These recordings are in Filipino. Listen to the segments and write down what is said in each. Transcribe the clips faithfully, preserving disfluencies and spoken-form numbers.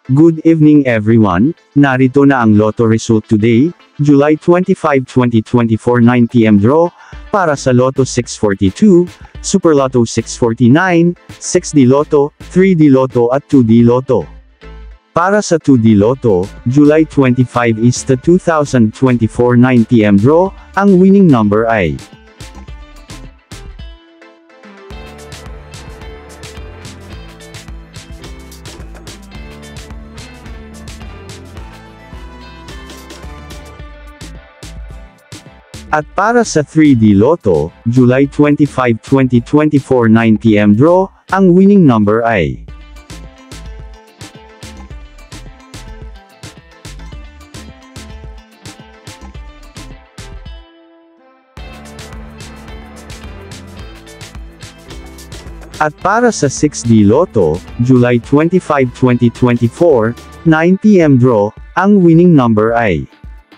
Good evening everyone, narito na ang Lotto result today, July twenty-fifth, twenty twenty-four nine p m draw, para sa Lotto six forty-two, Super Lotto six forty-nine, six D Lotto, three D Lotto at two D Lotto. Para sa two D Lotto, July twenty-fifth is the two thousand twenty-four nine p m draw, ang winning number ay At para sa three D Lotto, July twenty-fifth, twenty twenty-four nine p m draw, ang winning number ay At para sa six D Lotto, July twenty-fifth, twenty twenty-four, nine p m draw, ang winning number ay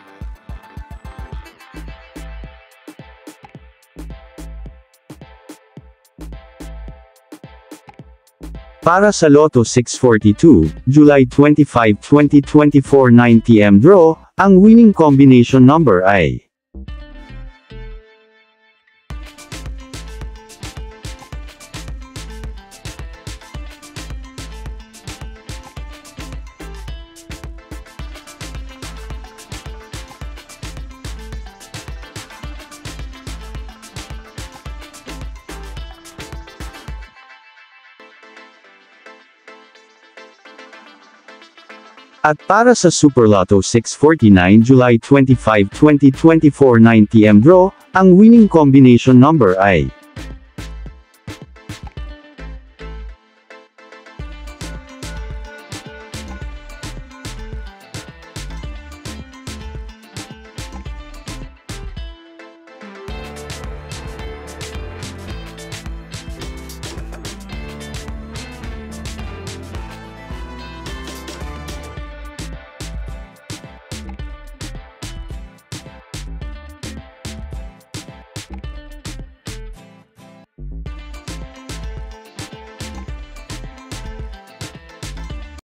Para sa Lotto six forty-two, July twenty-fifth, twenty twenty-four nine p m draw, ang winning combination number ay At para sa Super Lotto six forty-nine July twenty-fifth, twenty twenty-four nine p m draw, ang winning combination number ay